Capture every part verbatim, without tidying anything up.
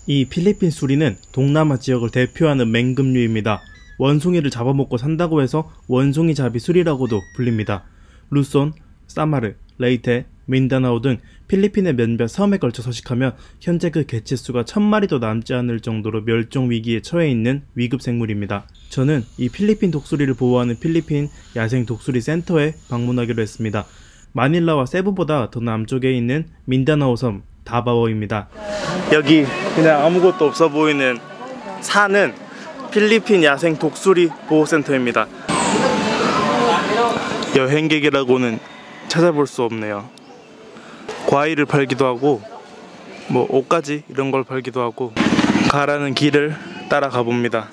이 필리핀 수리는 동남아 지역을 대표하는 맹금류입니다. 원숭이를 잡아먹고 산다고 해서 원숭이 잡이 수리라고도 불립니다. 루손, 사마르, 레이테, 민다나오 등 필리핀의 몇몇 섬에 걸쳐 서식하며 현재 그 개체수가 천 마리도 남지 않을 정도로 멸종 위기에 처해 있는 위급 생물입니다. 저는 이 필리핀 독수리를 보호하는 필리핀 야생 독수리 센터에 방문하기로 했습니다. 마닐라와 세부보다 더 남쪽에 있는 민다나오 섬 다바오입니다. 여기 그냥 아무것도 없어 보이는 산은 필리핀 야생 독수리 보호센터입니다. 여행객이라고는 찾아볼 수 없네요. 과일을 팔기도 하고 뭐 옷가지 이런 걸 팔기도 하고 가라는 길을 따라가 봅니다.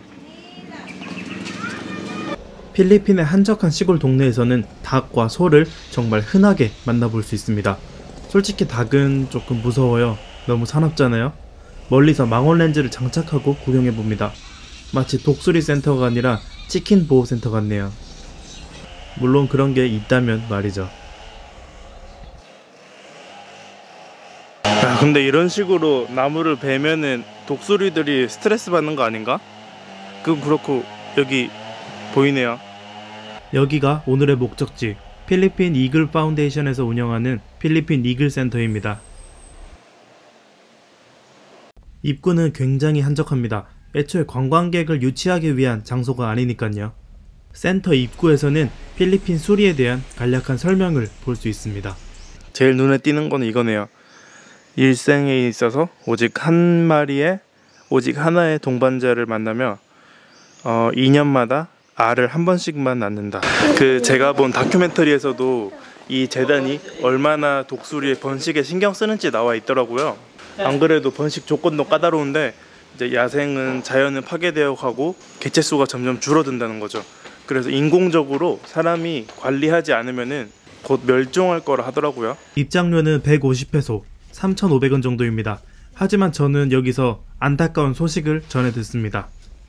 필리핀의 한적한 시골 동네에서는 닭과 소를 정말 흔하게 만나볼 수 있습니다. 솔직히 닭은 조금 무서워요. 너무 사납잖아요. 멀리서 망원 렌즈를 장착하고 구경해봅니다. 마치 독수리 센터가 아니라 치킨 보호센터 같네요. 물론 그런 게 있다면 말이죠. 야, 근데 이런 식으로 나무를 베면은 독수리들이 스트레스 받는 거 아닌가? 그건 그렇고 여기 보이네요. 여기가 오늘의 목적지 필리핀 이글 파운데이션에서 운영하는 필리핀 이글 센터입니다. 입구는 굉장히 한적합니다. 애초에 관광객을 유치하기 위한 장소가 아니니깐요. 센터 입구에서는 필리핀 수리에 대한 간략한 설명을 볼 수 있습니다. 제일 눈에 띄는 건 이거네요. 일생에 있어서 오직 한 마리의 오직 하나의 동반자를 만나며 어, 이 년마다 알을 한 번씩만 낳는다. 그 제가 본 다큐멘터리에서도 이 재단이 얼마나 독수리의 번식에 신경 쓰는지 나와 있더라고요. 안 그래도 번식 조건도 까다로운데 이제 야생은 자연은 파괴되어 가고 개체수가 점점 줄어든다는 거죠. 그래서 인공적으로 사람이 관리하지 않으면은 곧 멸종할 거라 하더라고요. 입장료는 백오십 페소, 삼천오백 원 정도입니다. 하지만 저는 여기서 안타까운 소식을 전해 듣습니다.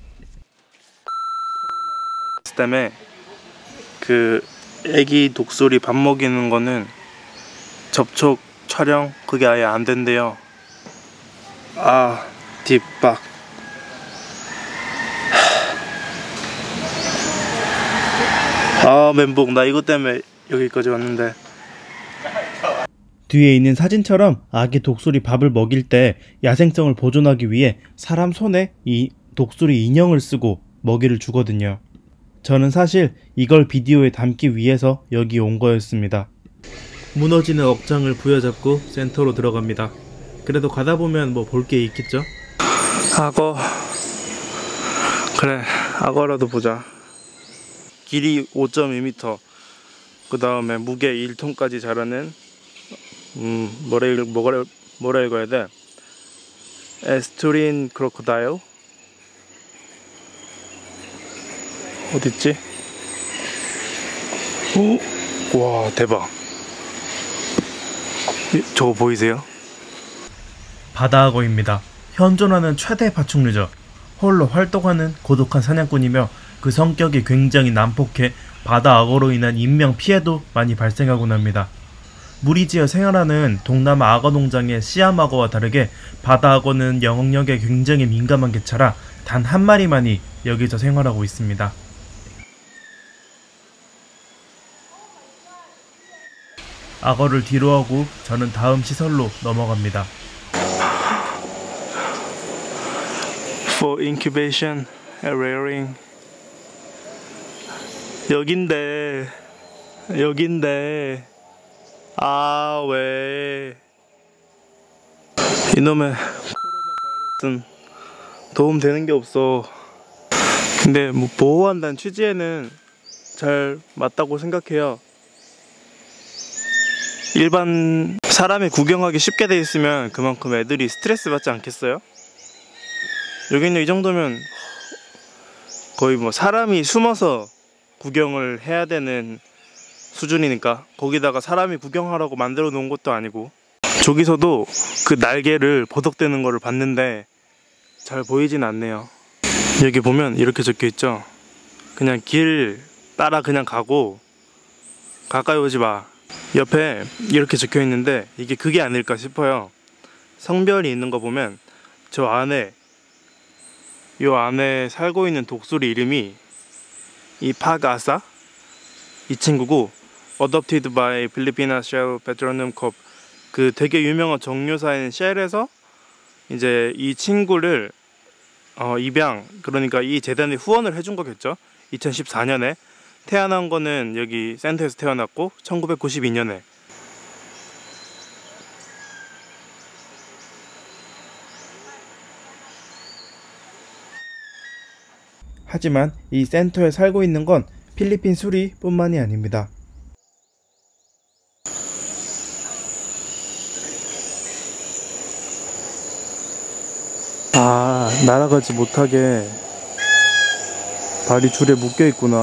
코로나 바이러스 때문에 그 애기 독수리 밥 먹이는 거는 접촉 촬영 그게 아예 안 된대요. 아, 뒷박. 아, 멘붕. 나 이것 때문에 여기까지 왔는데. 뒤에 있는 사진처럼 아기 독수리 밥을 먹일 때 야생성을 보존하기 위해 사람 손에 이 독수리 인형을 쓰고 먹이를 주거든요. 저는 사실 이걸 비디오에 담기 위해서 여기 온 거였습니다. 무너지는 억장을 부여잡고 센터로 들어갑니다. 그래도 가다 보면 뭐 볼 게 있겠죠? 악어. 그래, 악어라도 보자. 길이 오 점 이 미터, 그 다음에 무게 일 톤까지 자라는 음 뭐라 읽 뭐라 뭐라 읽어야 돼? 에스투린 크로코다일. 어딨지? 오, 와 대박. 저거 보이세요? 바다악어입니다. 현존하는 최대 파충류죠. 홀로 활동하는 고독한 사냥꾼이며 그 성격이 굉장히 난폭해 바다악어로 인한 인명 피해도 많이 발생하곤 합니다. 무리지어 생활하는 동남아 악어 농장의 시암악어와 다르게 바다악어는 영역에 굉장히 민감한 개체라 단 한 마리만이 여기서 생활하고 있습니다. 악어를 뒤로하고 저는 다음 시설로 넘어갑니다. For incubation and rearing. 여긴데 여긴데 아 왜 이놈의 코로나 바이러스는 도움 되는 게 없어. 근데 뭐 보호한다는 취지에는 잘 맞다고 생각해요. 일반 사람이 구경하기 쉽게 돼 있으면 그만큼 애들이 스트레스 받지 않겠어요? 여기는 이 정도면 거의 뭐 사람이 숨어서 구경을 해야 되는 수준이니까. 거기다가 사람이 구경하라고 만들어 놓은 것도 아니고. 저기서도 그 날개를 버덕대는 거를 봤는데 잘 보이진 않네요. 여기 보면 이렇게 적혀 있죠. 그냥 길 따라 그냥 가고 가까이 오지 마. 옆에 이렇게 적혀 있는데 이게 그게 아닐까 싶어요. 성별이 있는 거 보면 저 안에 요 안에 살고 있는 독수리 이름이 이 파가사 이 친구고, Adopted by Filipina Shell Petroleum Corp, 그 되게 유명한 정유사인 쉘에서 이제 이 친구를 어, 입양, 그러니까 이 재단에 후원을 해준 거겠죠. 이천십사 년에 태어난 거는 여기 센터에서 태어났고, 천구백구십이 년에. 하지만 이 센터에 살고 있는 건 필리핀 수리 뿐만이 아닙니다. 아, 날아가지 못하게 발이 줄에 묶여 있구나.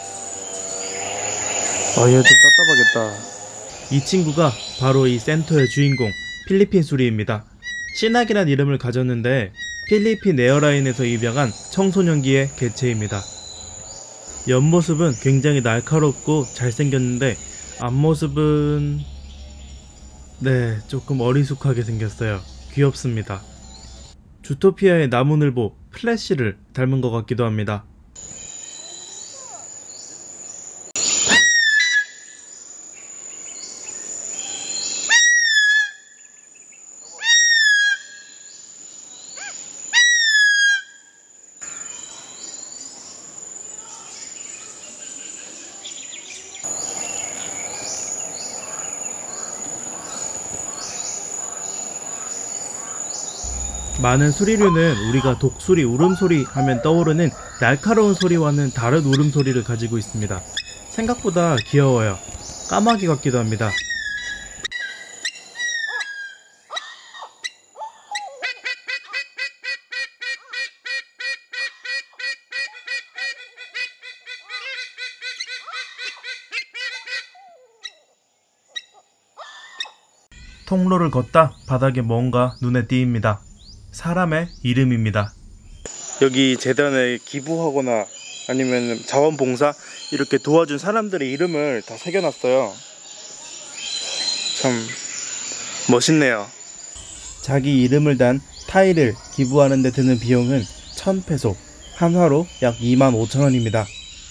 아, 얘 좀 답답하겠다. 이 친구가 바로 이 센터의 주인공, 필리핀 수리입니다. 신학이란 이름을 가졌는데 필리핀 에어라인에서 입양한 청소년기의 개체입니다. 옆모습은 굉장히 날카롭고 잘생겼는데 앞모습은 네, 조금 어리숙하게 생겼어요. 귀엽습니다. 주토피아의 나무늘보 플래시를 닮은 것 같기도 합니다. 많은 수리류는 우리가 독수리 울음소리 하면 떠오르는 날카로운 소리와는 다른 울음소리를 가지고 있습니다. 생각보다 귀여워요. 까마귀 같기도 합니다. 통로를 걷다 바닥에 뭔가 눈에 띄입니다. 사람의 이름입니다. 여기 재단에 기부하거나 아니면 자원봉사 이렇게 도와준 사람들의 이름을 다 새겨놨어요. 참 멋있네요. 자기 이름을 단 타일을 기부하는 데 드는 비용은 천 페소, 한화로 약 이만 오천 원입니다.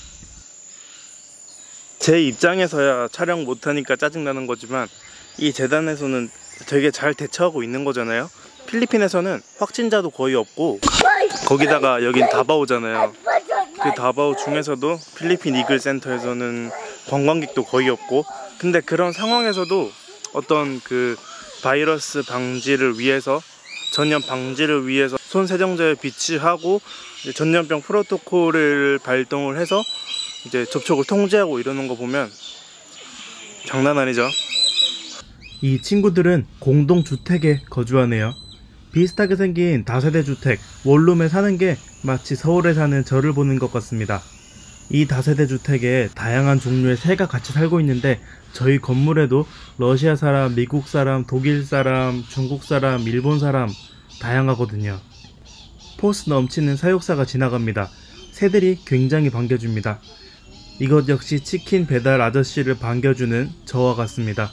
제 입장에서야 촬영 못하니까 짜증나는 거지만 이 재단에서는 되게 잘 대처하고 있는 거잖아요. 필리핀에서는 확진자도 거의 없고, 거기다가 여긴 다바오잖아요. 그 다바오 중에서도 필리핀 이글 센터에서는 관광객도 거의 없고, 근데 그런 상황에서도 어떤 그 바이러스 방지를 위해서, 전염 방지를 위해서 손 세정제를 비치하고 전염병 프로토콜을 발동을 해서 이제 접촉을 통제하고 이러는 거 보면 장난 아니죠. 이 친구들은 공동주택에 거주하네요. 비슷하게 생긴 다세대 주택, 원룸에 사는 게 마치 서울에 사는 저를 보는 것 같습니다. 이 다세대 주택에 다양한 종류의 새가 같이 살고 있는데 저희 건물에도 러시아 사람, 미국 사람, 독일 사람, 중국 사람, 일본 사람 다양하거든요. 포스 넘치는 사육사가 지나갑니다. 새들이 굉장히 반겨줍니다. 이것 역시 치킨 배달 아저씨를 반겨주는 저와 같습니다.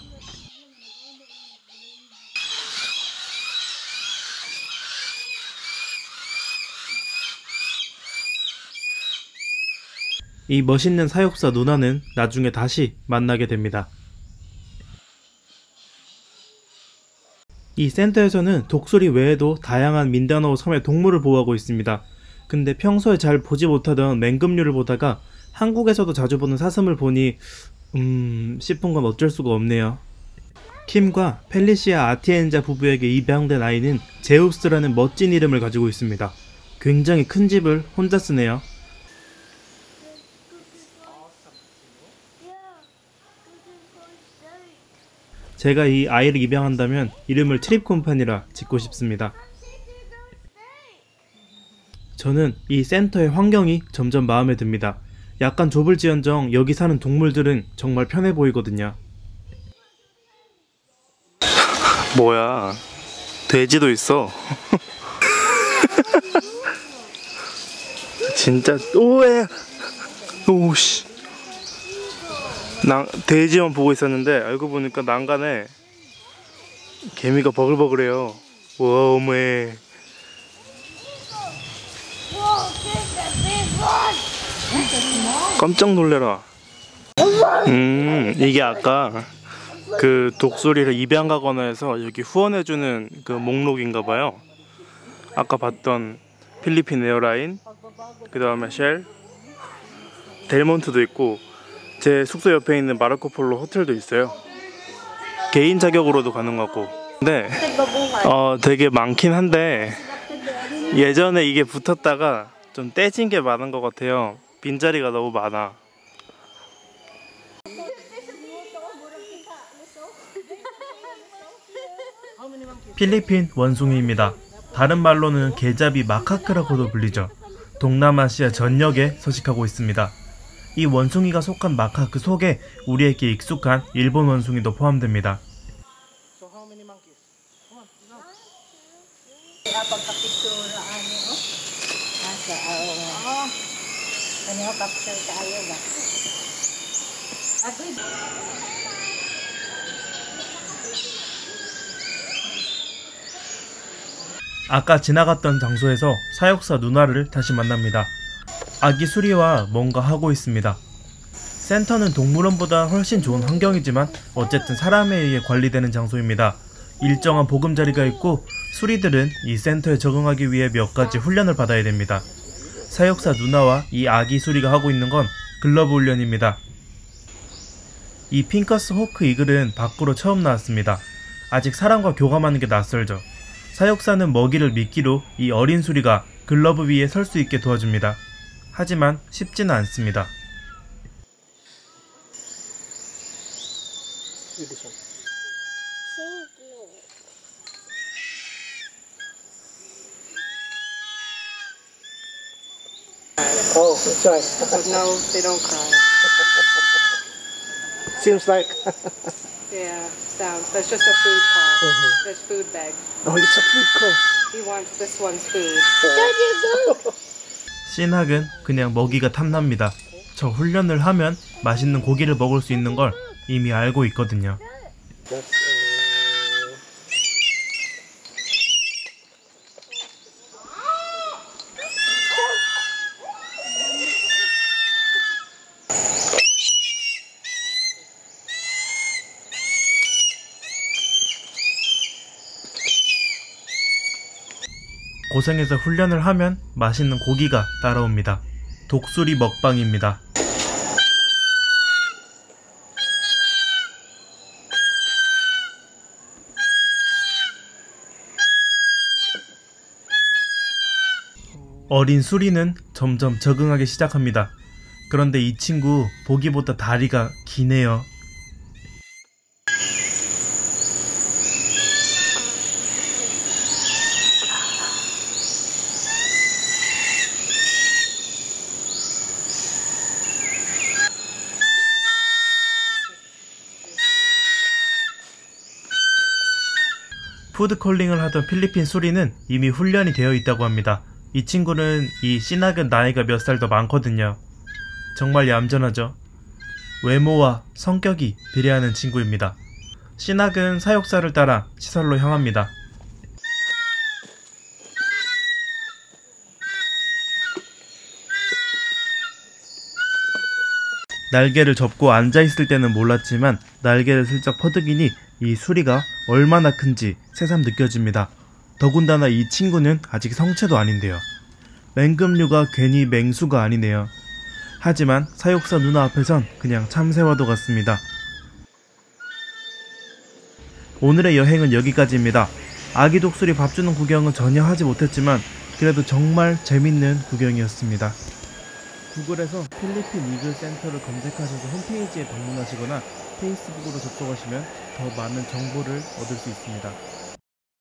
이 멋있는 사육사 누나는 나중에 다시 만나게 됩니다. 이 센터에서는 독수리 외에도 다양한 민다나오 섬의 동물을 보호하고 있습니다. 근데 평소에 잘 보지 못하던 맹금류를 보다가 한국에서도 자주 보는 사슴을 보니 음... 싶은 건 어쩔 수가 없네요. 킴과 펠리시아 아티엔자 부부에게 입양된 아이는 제우스라는 멋진 이름을 가지고 있습니다. 굉장히 큰 집을 혼자 쓰네요. 제가 이 아이를 입양한다면 이름을 트립콤판이라 짓고 싶습니다. 저는 이 센터의 환경이 점점 마음에 듭니다. 약간 좁을지언정 여기 사는 동물들은 정말 편해 보이거든요. 뭐야, 돼지도 있어. 진짜 오에 오씨. 나 돼지만 보고 있었는데 알고 보니까 난간에 개미가 버글버글해요. 와, 어머에 깜짝 놀래라. 음, 이게 아까 그 독수리를 입양 가거나 해서 여기 후원해주는 그 목록인가봐요. 아까 봤던 필리핀 에어라인, 그 다음에 쉘, 델몬트도 있고 제 숙소 옆에 있는 마르코폴로 호텔도 있어요. 개인 자격으로도 가능하고. 근데 어 되게 많긴 한데 예전에 이게 붙었다가 좀 떼진 게 많은 것 같아요. 빈자리가 너무 많아. 필리핀 원숭이입니다. 다른 말로는 계잡이 마카크라고도 불리죠. 동남아시아 전역에 서식하고 있습니다. 이 원숭이가 속한 마카크 속에 우리에게 익숙한 일본 원숭이도 포함됩니다. 아까 지나갔던 장소에서 사육사 누나를 다시 만납니다. 아기 수리와 뭔가 하고 있습니다. 센터는 동물원보다 훨씬 좋은 환경이지만 어쨌든 사람에 의해 관리되는 장소입니다. 일정한 보금자리가 있고 수리들은 이 센터에 적응하기 위해 몇 가지 훈련을 받아야 됩니다. 사육사 누나와 이 아기 수리가 하고 있는 건 글러브 훈련입니다. 이 핑커스 호크 이글은 밖으로 처음 나왔습니다. 아직 사람과 교감하는 게 낯설죠. 사육사는 먹이를 미끼로 이 어린 수리가 글러브 위에 설 수 있게 도와줍니다. 하지만 쉽지는 않습니다. Oh, that's right. No, they don't cry. Seems like. Yeah, sounds. That's just a food call. Mhm. There's food bag. Oh, it's a food call. He wants this one's food. 신학은 그냥 먹이가 탐납니다. 저 훈련을 하면 맛있는 고기를 먹을 수 있는 걸 이미 알고 있거든요. That's, uh... 고생해서 훈련을 하면 맛있는 고기가 따라옵니다. 독수리 먹방입니다. 어린 수리는 점점 적응하기 시작합니다. 그런데 이 친구 보기보다 다리가 기네요. 푸드콜링을 하던 필리핀 수리는 이미 훈련이 되어 있다고 합니다. 이 친구는 이 신학은 나이가 몇 살 더 많거든요. 정말 얌전하죠. 외모와 성격이 비례하는 친구입니다. 신학은 사육사를 따라 시설로 향합니다. 날개를 접고 앉아있을 때는 몰랐지만 날개를 슬쩍 퍼득이니 이 수리가 얼마나 큰지 새삼 느껴집니다. 더군다나 이 친구는 아직 성체도 아닌데요. 맹금류가 괜히 맹수가 아니네요. 하지만 사육사 누나 앞에선 그냥 참새와도 같습니다. 오늘의 여행은 여기까지입니다. 아기 독수리 밥 주는 구경은 전혀 하지 못했지만 그래도 정말 재밌는 구경이었습니다. 구글에서 필리핀 이글 센터를 검색하셔서 홈페이지에 방문하시거나 페이스북으로 접속하시면 더 많은 정보를 얻을 수 있습니다.